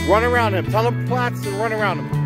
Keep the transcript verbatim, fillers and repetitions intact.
Run around him. Tell him Platts to run around him.